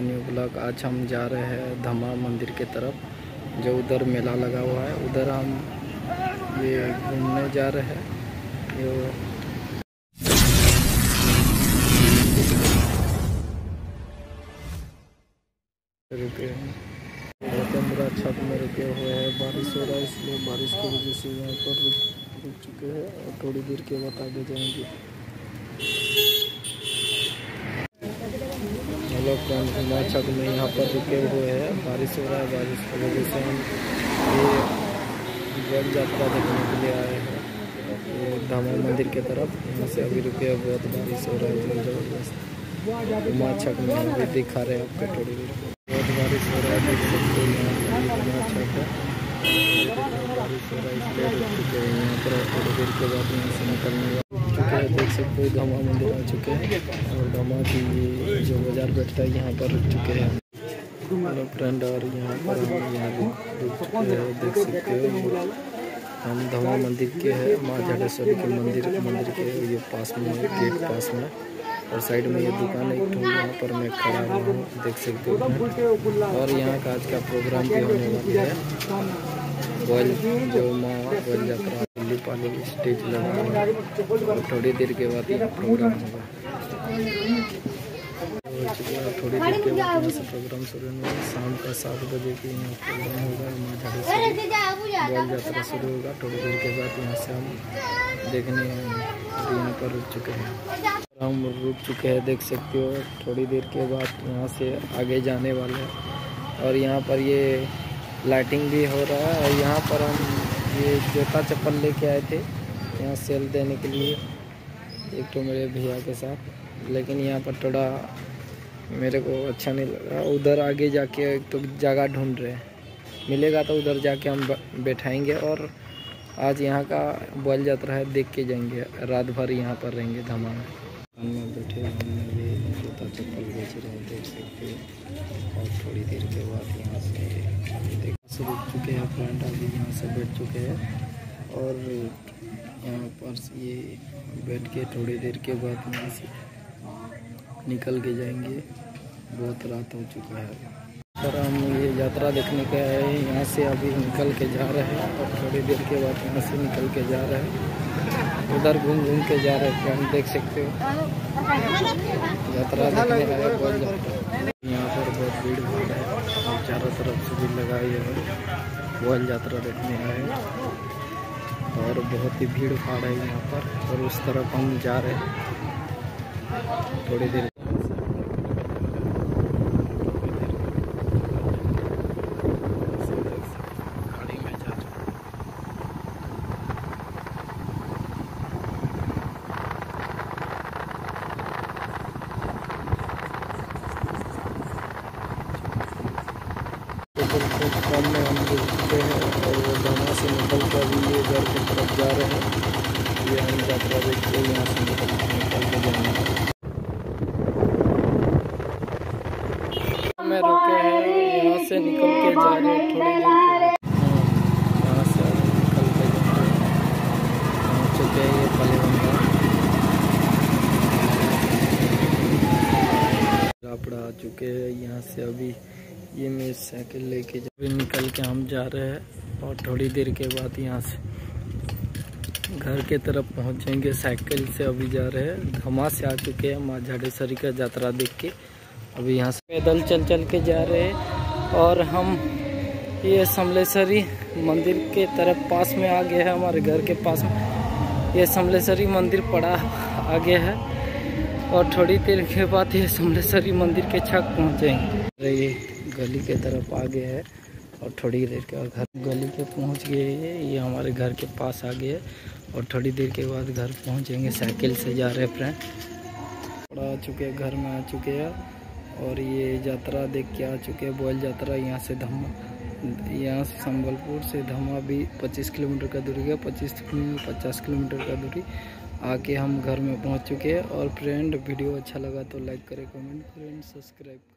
New blog. आज हम जा रहे हैं धमा मंदिर के तरफ, जो उधर मेला लगा हुआ है, उधर हम ये घूमने जा रहे हैं। रुके हैं कैमरा छत में रुके हुए हैं। बारिश हो रहा है, इसलिए बारिश की वजह से यहाँ पर रुक चुके हैं और थोड़ी देर के बाद आगे जाएंगे। हेलो फ्रेंड्स, छत में यहाँ पर रुके हुए हैं। बारिश हो रहा है, बारिश की वजह से हम ये जल यात्रा देखने के लिए आए हैं ये धमा मंदिर के तरफ। यहाँ से अभी रुके हैं, बहुत बारिश हो रहा है जबरदस्त। छत में अभी दिखा रहे हैं आपको, थोड़ी देर बहुत बारिश हो रहा है, देख सकते हैं। यहाँ पर छत है, बारिश हो रहा है इसलिए रुक चुके हैं यहाँ पर। थोड़ी देर के बाद यहाँ से निकलने चुके हैं। देख सकते हैं धमा मंदिर आ चुके हैं और धमा की जो बाजार बैठता है यहाँ पर रुक चुके हैं। हेलो फ्रेंड, और यहाँ पर हम यहाँ रुक चुके हैं। देख सकते हो हम धमा मंदिर के हैं, माँ झाड़ेश्वरी के मंदिर के ये पास में, गेट पास में, और साइड में ये दुकान है एक ठो, यहाँ पर मैं खड़ा हुआ हूँ, देख सकते हो। और यहाँ का आज का प्रोग्राम भी होने वाला है। जो माँ बॉल यात्रा दिल्ली पाली स्टेज लगा है, और थोड़ी देर के बाद ये प्रोग्राम होगा। थोड़ी देर के बाद यहाँ से प्रोग्राम शुरू होगा। शाम का 7 बजे के यहाँ प्रोग्राम होगा। माँ झाड़ेश्वरी बॉल यात्रा शुरू होगा। थोड़ी देर के बाद यहाँ से हम देखने यहाँ पर रुक चुके हैं। हम रुक चुके हैं, देख सकते हो। थोड़ी देर के बाद यहाँ से आगे जाने वाले हैं। और यहाँ पर ये लाइटिंग भी हो रहा है। और यहाँ पर हम ये जूता चप्पल लेके आए थे यहाँ सेल देने के लिए, एक तो मेरे भैया के साथ। लेकिन यहाँ पर थोड़ा मेरे को अच्छा नहीं लगा। उधर आगे जाके एक तो जगह ढूंढ रहे हैं, मिलेगा तो उधर जाके हम बैठाएंगे। और आज यहाँ का बॉल यात्रा है, देख के जाएंगे। रात भर यहाँ पर रहेंगे धमा में। बैठे हम ये जूता चप्पल बेच रहे हैं, देख सकते हैं। और थोड़ी देर के बाद यहाँ से रुक चुके हैं फ्रेंड, अभी यहाँ से बैठ चुके हैं। और यहाँ पर ये बैठ के थोड़ी देर के बाद यहाँ से निकल के जाएंगे। बहुत रात हो चुका है, पर हम ये यात्रा देखने के आए हैं। यहाँ से अभी निकल के जा रहे हैं और थोड़ी देर के बाद यहाँ से निकल के जा रहे हैं। उधर घूम के जा रहे हैं फ्रेंड, देख सकते हो। यात्रा देखने आए बहुत यात्रा। यहाँ पर बहुत भीड़ भाड़ है और चारों तरफ से भी लगाई है। बॉल यात्रा देखने आए और बहुत ही भीड़ भाड़ है यहाँ पर। और उस तरफ हम जा रहे हैं थोड़ी देर। कम में हम रुकते हैं और वो धमा से निकल कर ये घर की तरफ जा रहे हैं। ये हम यात्रा देखते हैं, यहाँ से निकल के जाएंगे। में रुके हैं, यहाँ से निकल के जा रहे हैं। थोड़ी देर यहाँ से निकल के पहुँच चुके हैं ये पलेवंगा रापड़ा आ चुके हैं। यहाँ से अभी ये मैं साइकिल लेके निकल के हम जा रहे हैं और थोड़ी देर के बाद यहाँ से घर के तरफ पहुँचेंगे। साइकिल से अभी जा रहे हैं, धमा से आ चुके हैं माँ झाड़ेश्वरी का यात्रा देख के। अभी यहाँ से पैदल चल के जा रहे हैं। और हम ये समलेश्वरी मंदिर के तरफ पास में आ गए हैं। हमारे घर के पास में ये समलेश्वरी मंदिर पड़ा आगे है। और थोड़ी देर के बाद ये समलेश्वरी मंदिर के छत पहुँचेंगे। ये गली के तरफ आ गए हैं और थोड़ी देर के बाद घर गली के पहुंच गए हैं। ये हमारे घर के पास आ गए और थोड़ी देर के बाद घर पहुंचेंगे। साइकिल से जा रहे फ्रेंड, आ चुके हैं, घर में आ चुके हैं। और ये यात्रा देख के आ चुके हैं, बॉल यात्रा। यहाँ से धमा, यहाँ से संबलपुर से धमा भी 25 किलोमीटर का दूरी है। 50 किलोमीटर का दूरी आके हम घर में पहुँच चुके हैं। और फ्रेंड वीडियो अच्छा लगा तो लाइक करें, कमेंट करें, सब्सक्राइब।